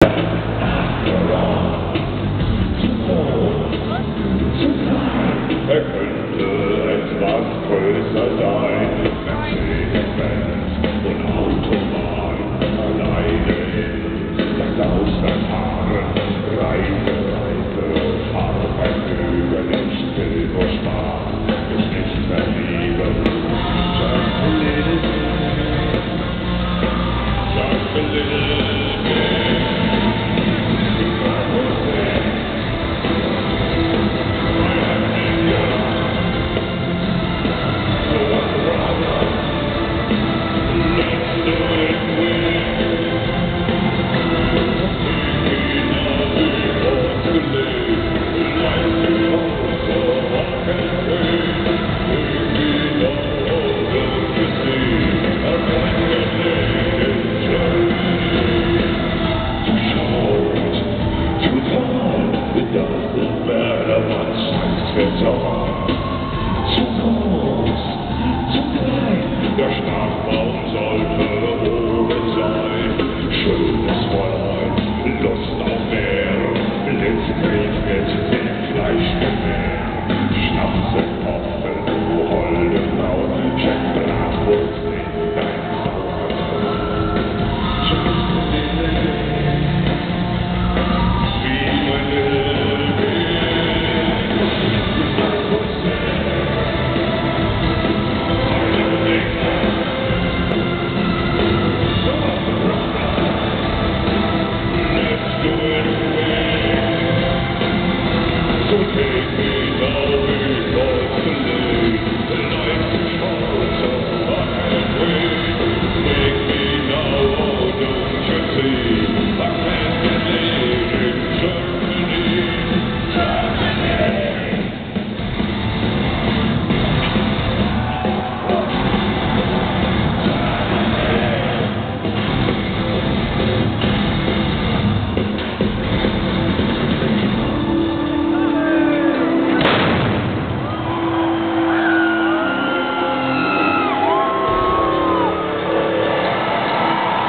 Er könnte etwas größer sein, Mercedes-Benz und Autobahn. Alleine in Auslandfahren, Reise, Fahrvergnügen, ich will nur Spaß, mich nicht verlieben. Just a little bit, just a little bit. Der Schlafraum sollte oben sein. Schönes Fräulein, Lust auf mehr. Blitzkrieg mit Fleischgewehr. Schnaps und Popel, du holde Frau. Check Bratwurst in dein Sauerkraut. Wie meine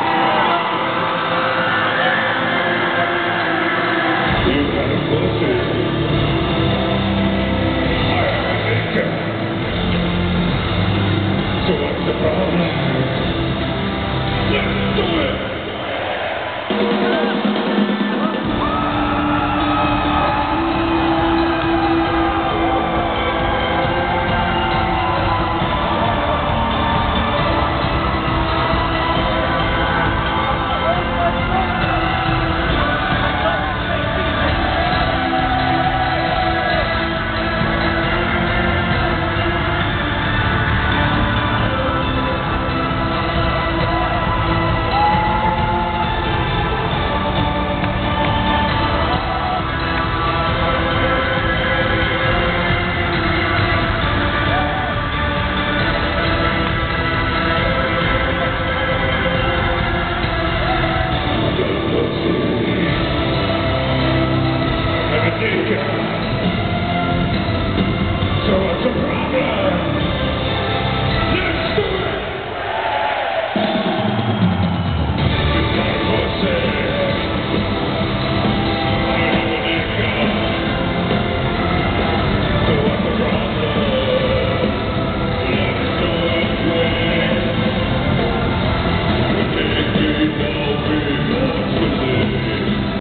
This